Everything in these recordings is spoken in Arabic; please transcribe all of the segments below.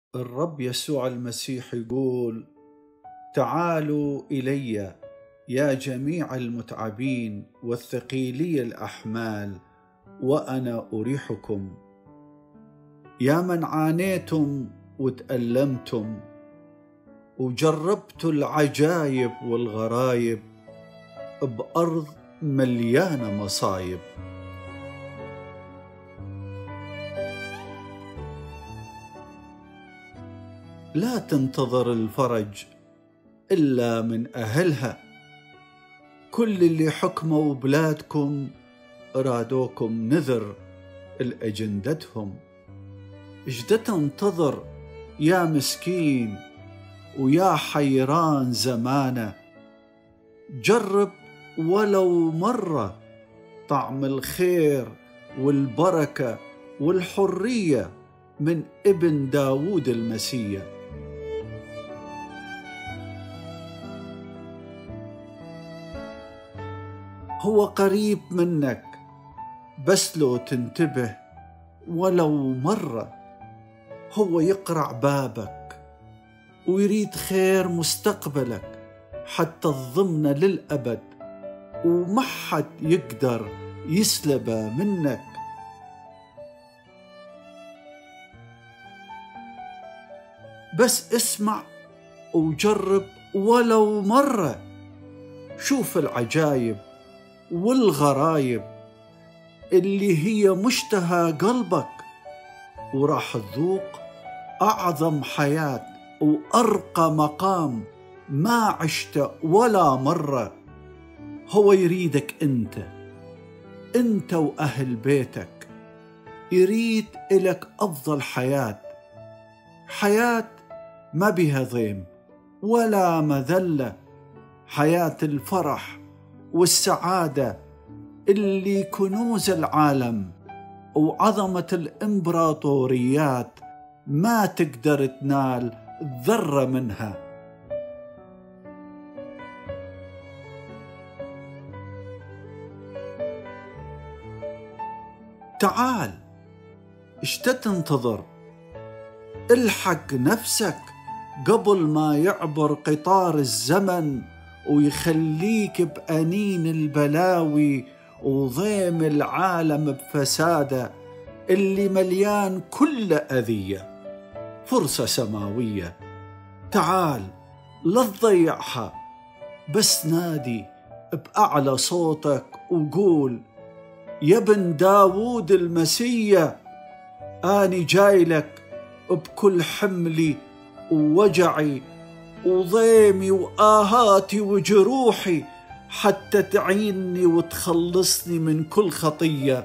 الرب يسوع المسيح يقول: تعالوا إلي يا جميع المتعبين والثقيلي الأحمال وأنا أريحكم. يا من عانيتم وتألمتم وجربتوا العجايب والغرايب بأرض مليانة مصايب. لا تنتظر الفرج إلا من أهلها، كل اللي حكموا بلادكم رادوكم نذر لأجندتهم. إيش تنتظر يا مسكين ويا حيران زمانه؟ جرب ولو مرة طعم الخير والبركة والحرية من ابن داود المسيح. هو قريب منك بس لو تنتبه ولو مرة. هو يقرع بابك ويريد خير مستقبلك حتى تضمن للأبد، وما حد يقدر يسلبه منك. بس اسمع وجرب ولو مرة، شوف العجايب والغرايب اللي هي مشتهى قلبك، وراح تذوق أعظم حياة وأرقى مقام ما عشت ولا مرة. هو يريدك أنت وأهل بيتك، يريد إلك أفضل حياة ما بها ضيم ولا مذلة، حياة الفرح والسعادة اللي كنوز العالم وعظمة الإمبراطوريات ما تقدر تنال ذرة منها. تعال، إيش تنتظر؟ الحق نفسك قبل ما يعبر قطار الزمن ويخليك بأنين البلاوي وضيم العالم بفساده اللي مليان كل أذية. فرصة سماوية، تعال لا تضيعها، بس نادي بأعلى صوتك وقول: يا ابن داود المسيح، أني جاي لك بكل حملي ووجعي وضيمي وآهاتي وجروحي حتى تعيني وتخلصني من كل خطية،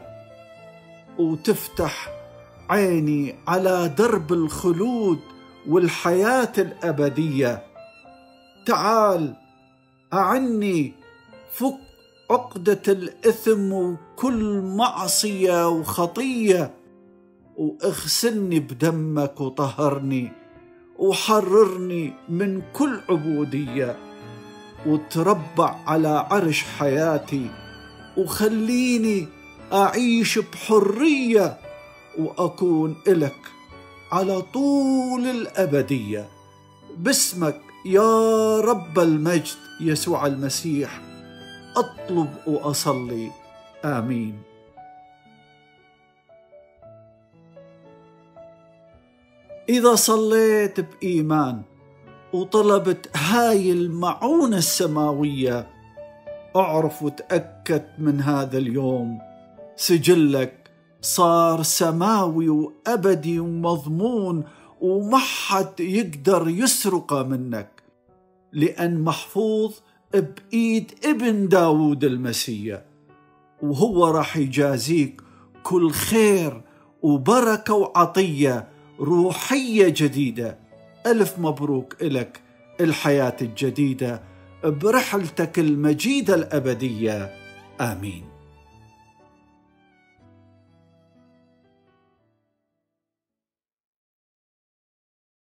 وتفتح عيني على درب الخلود والحياة الأبدية. تعال أعني، فك عقدة الإثم وكل معصية وخطية، واغسلني بدمك وطهرني وحررني من كل عبودية، وتربع على عرش حياتي وخليني أعيش بحرية وأكون إلك على طول الأبدية. باسمك يا رب المجد يسوع المسيح أطلب وأصلي، آمين. إذا صليت بإيمان وطلبت هاي المعونة السماوية، أعرف وتأكد من هذا اليوم سجلك صار سماوي وأبدي ومضمون، وما حد يقدر يسرقه منك، لأن محفوظ بإيد ابن داود المسيح، وهو راح يجازيك كل خير وبركة وعطية روحية جديدة. ألف مبروك إلك الحياة الجديدة برحلتك المجيدة الأبدية، آمين.